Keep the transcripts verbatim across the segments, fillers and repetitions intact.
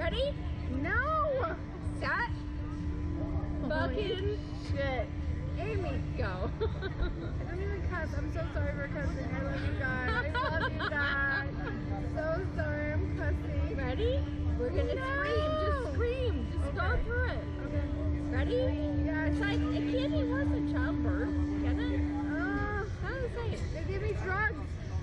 Ready? No! Set. Fucking shit. Amy, go. I don't even cuss. I'm so sorry for cussing. I love you guys. I love you guys. So sorry I'm cussing. Ready? We're gonna No. scream. Just scream. Just Okay. go through it. Okay. Ready? Yeah, It's like, it can't be worse than childbirth, can it? Uh, How do I say it? they give me drugs.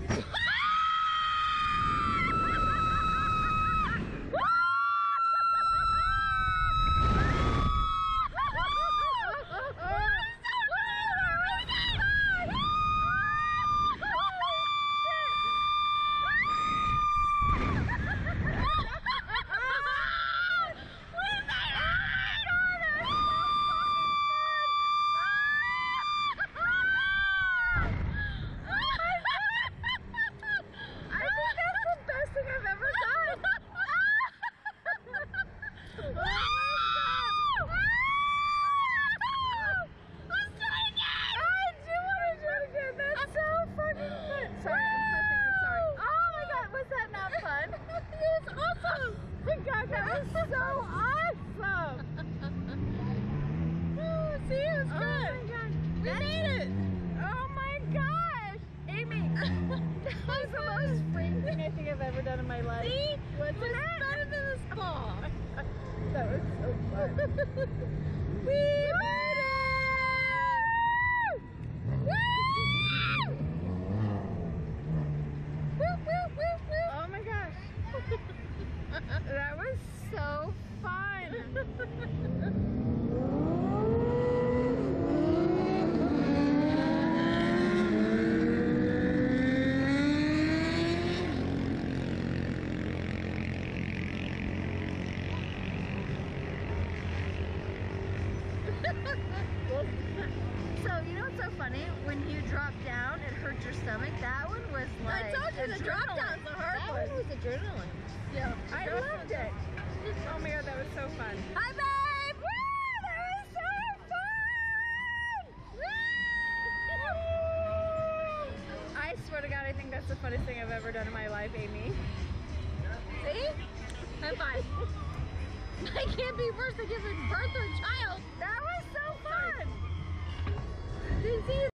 I think I've ever done in my life. See? What's it was that? better than the spa. That was so fun. We made it! Woo! Woo, woo, woo. Oh my gosh. That was so fun. So, you know what's so funny? When you drop down, it hurts your stomach. That one was like I told you the drop down's the hard that one. one was adrenaline. Yeah. I loved it. Oh my god, that was so fun. Hi, babe! Woo! That was so fun! Woo! I swear to god, I think that's the funniest thing I've ever done in my life, Amy. See? High five. I can't be worse than giving birth to a child. That was so fun! Didn't see